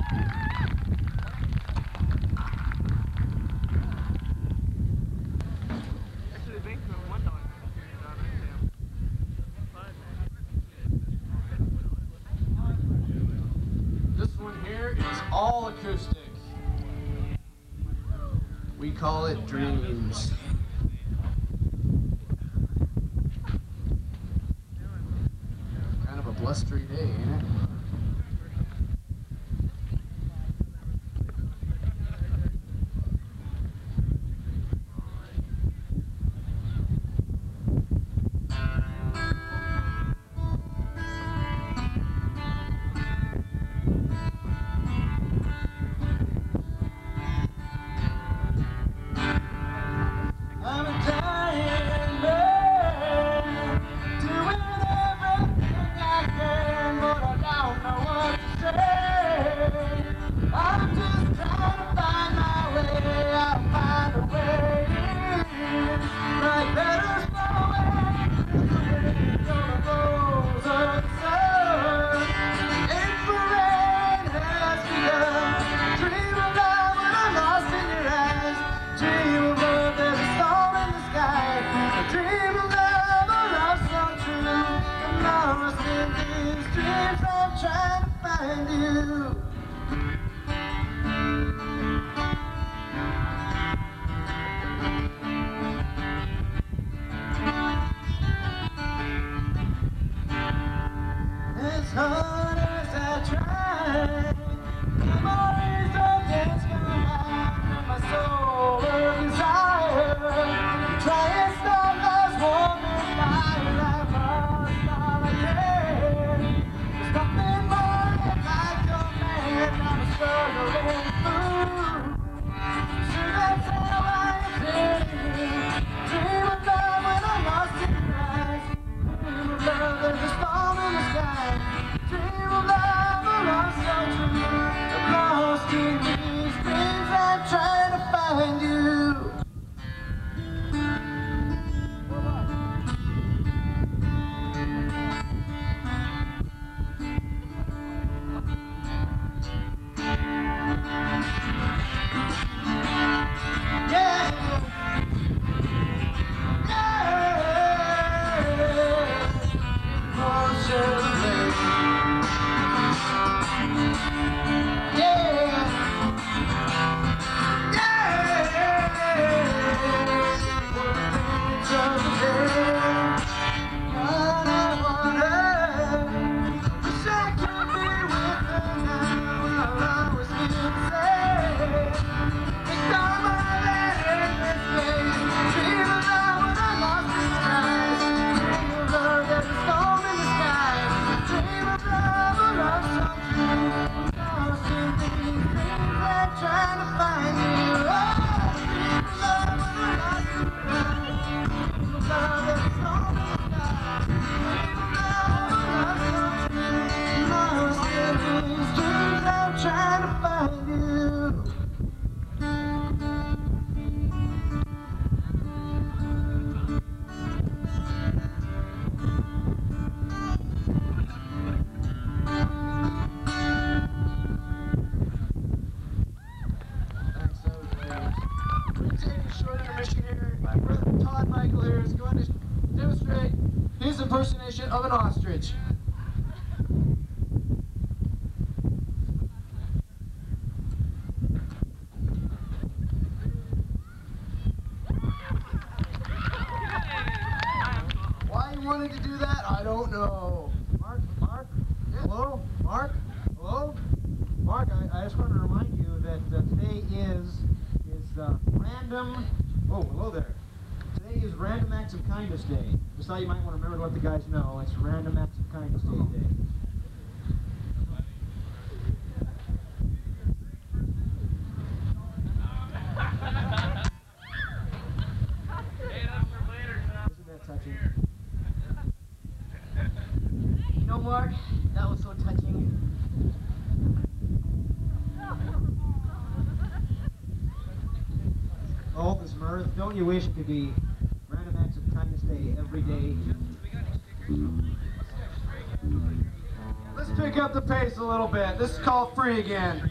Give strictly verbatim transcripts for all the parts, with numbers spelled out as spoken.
This one here is all acoustic. We call it Dreams. Kind of a blustery day, ain't it? Impersonation of an ostrich. Why you wanted to do that, I don't know. Mark, Mark, yeah. Hello, Mark, hello, Mark. I, I just wanted to remind you that uh, today is is uh, random. Oh, hello there. Today is Random Acts of Kindness Day. Just thought you might want to remember to let the guys know it's Random Acts of Kindness Day today. Isn't that touching? You know, Mark, that was so touching. Oh, Miss Mirth, don't you wish it could be Random Acts of Kindness Day every day? Let's pick up the pace a little bit. This is called Free Again.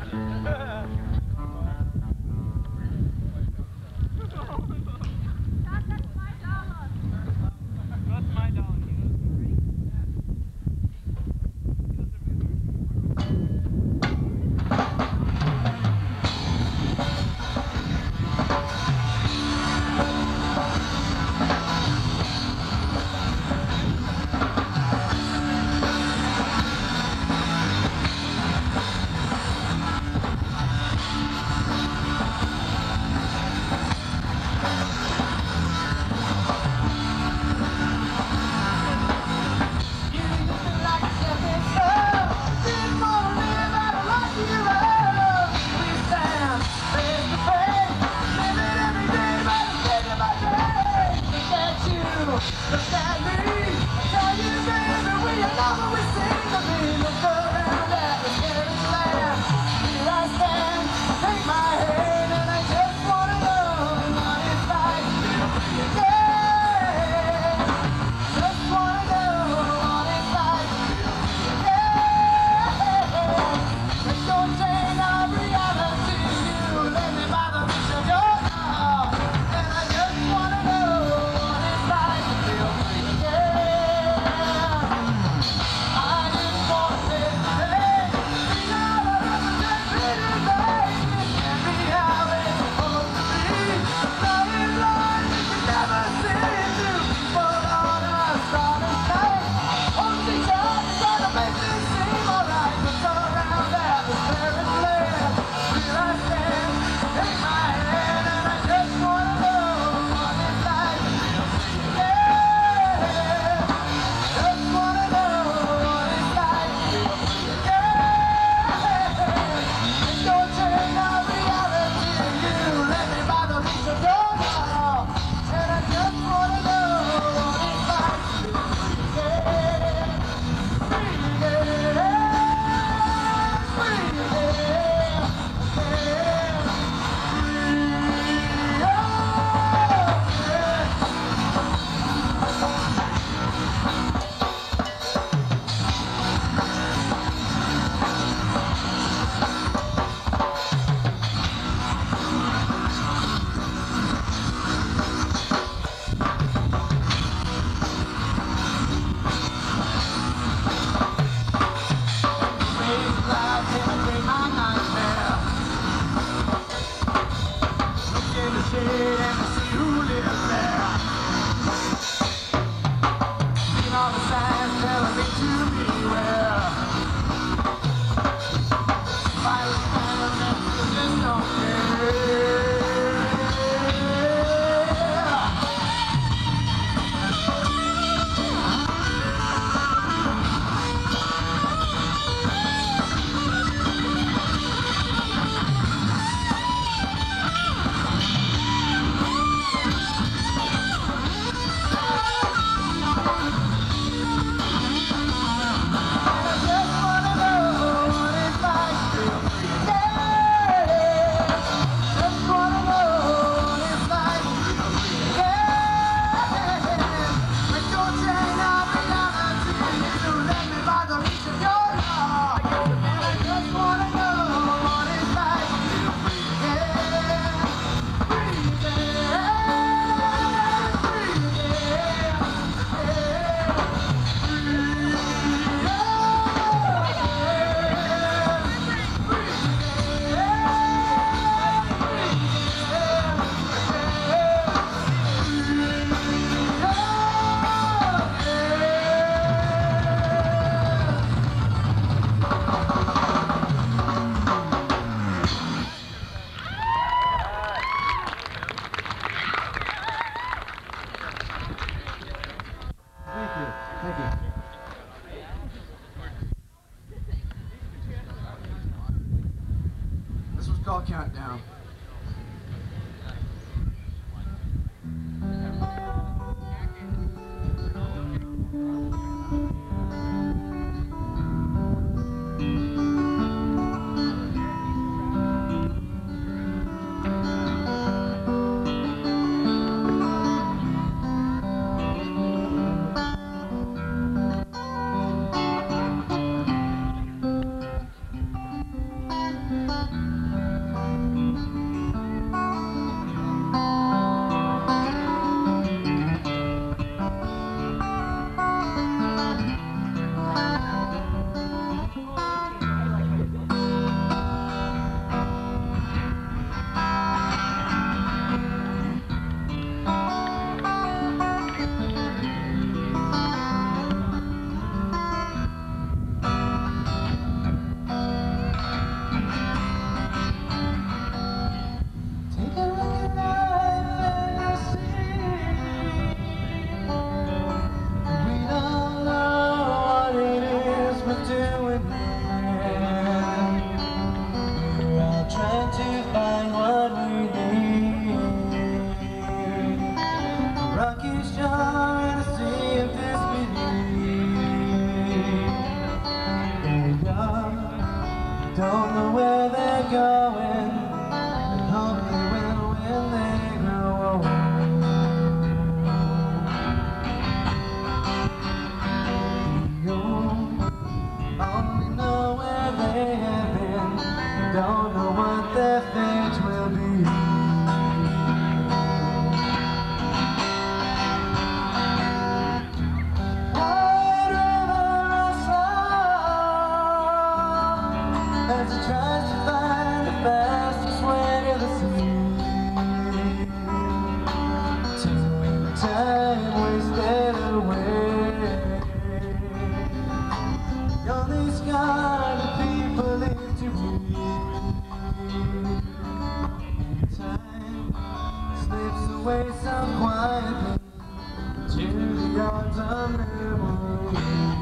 Countdown. don't know where they're going, and hope they will when they grow old. You only know where they have been, don't know what their fate will be. As he tries to find the fastest way to the sea, to time wasted away. Only scarred people live to read. Time slips away so quietly to the arms of memory.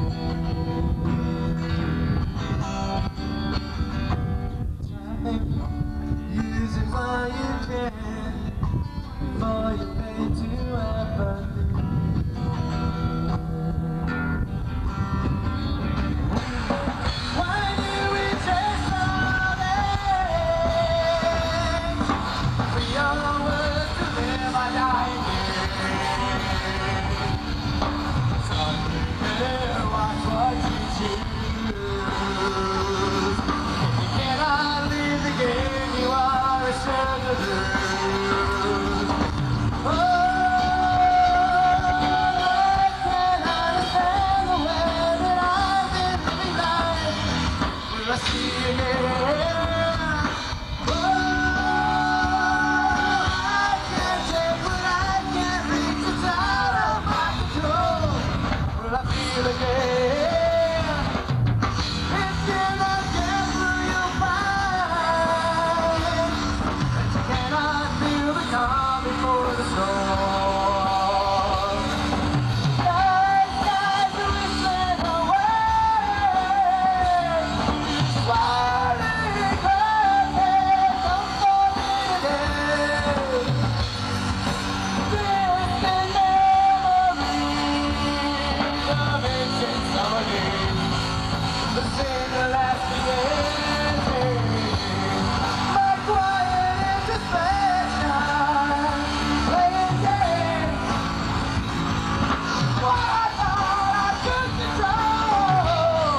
Use it while you can, before you fade to apathy. Why do we chase all day? For your words to live or die again. Watch what you choose. If you cannot leave the game, you are a sinner. Oh, I can't understand the way that I've been living life. Will I see again? Oh, I can't take what I can't reach. It's out of my control. Will I feel again? It's in the gamble you'll find that you cannot feel the calm before the storm. Night skies are whistling away, swirling curtains unfolding again. Distant memories of ancient summer days, the single lasting ending. My quiet introspection, playing games. What I thought I could control.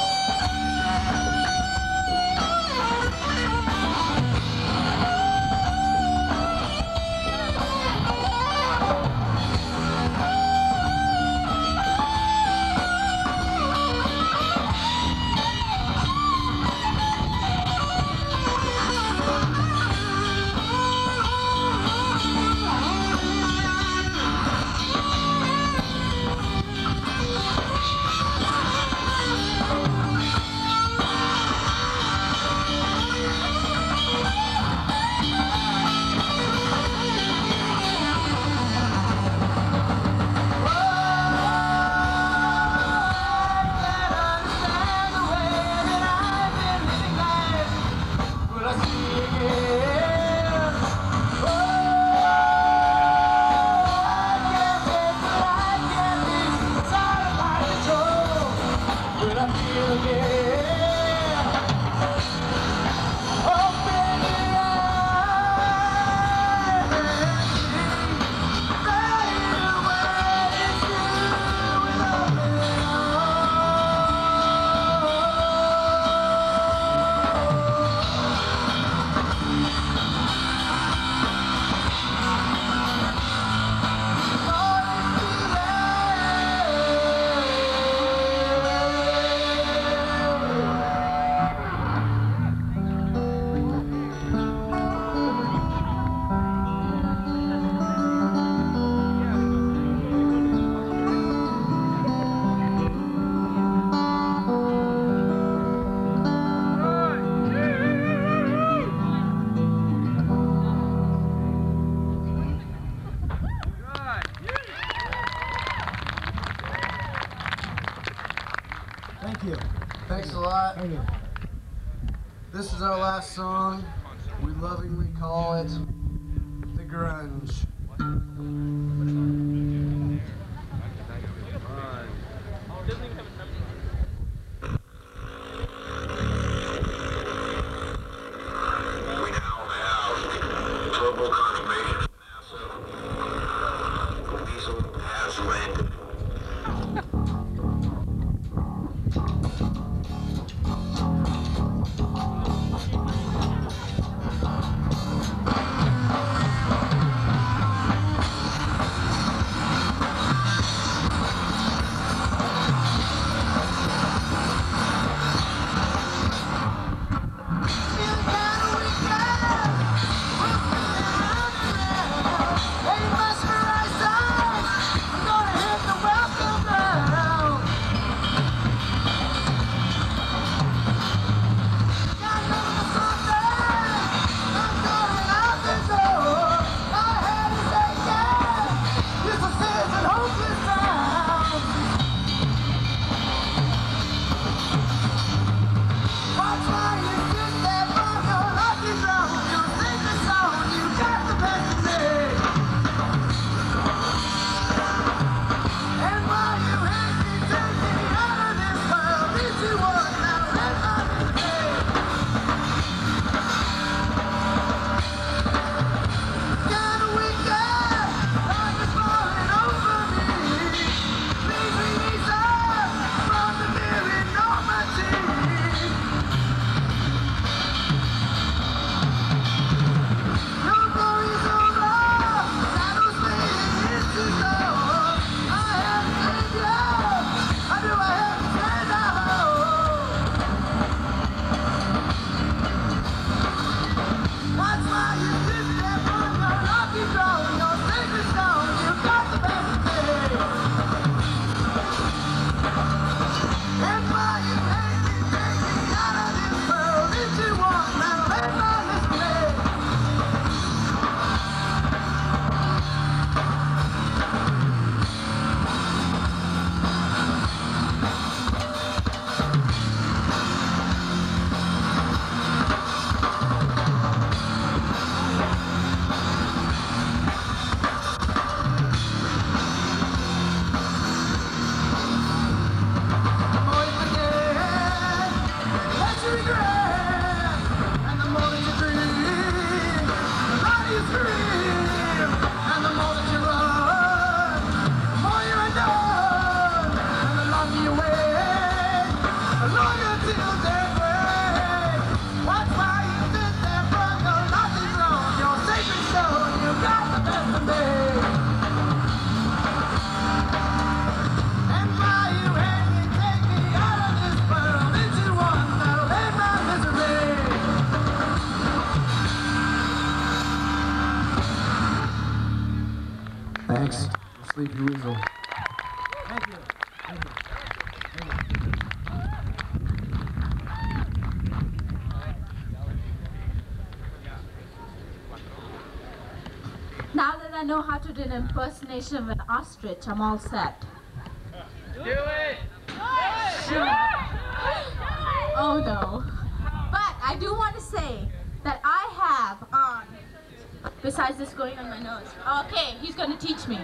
Thank you. Thanks a lot. Thank you. This is our last song. We lovingly call it The Grunge. Sleepy Weasel. Thank you. Thank you. Thank you. Now that I know how to do an impersonation of an ostrich, I'm all set. Do it! Oh no. But I do want to say that I have on, besides this going on my nose, okay, he's going to teach me.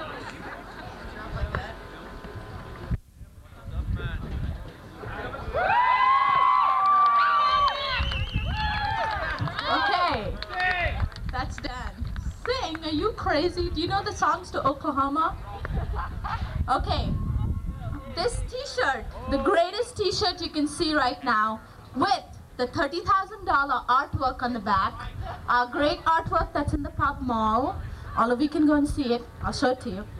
Okay, that's done. Sing, are you crazy? Do you know the songs to Oklahoma? Okay, this t-shirt, the greatest t-shirt you can see right now, with the thirty thousand dollar artwork on the back, our great artwork that's in the pub mall. All of you can go and see it. I'll show it to you.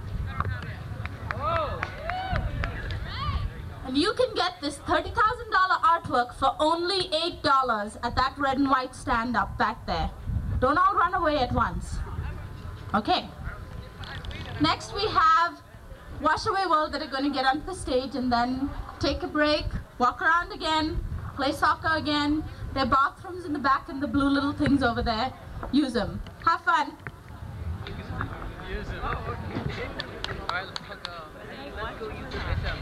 And you can get this thirty thousand dollar artwork for only eight dollars at that red and white stand up back there. Don't all run away at once. Okay. Next we have Wash Away World that are going to get onto the stage and then take a break, walk around again, play soccer again. There are bathrooms in the back and the blue little things over there. Use them. Have fun. Use it. Alright, let's go. Let's go use it.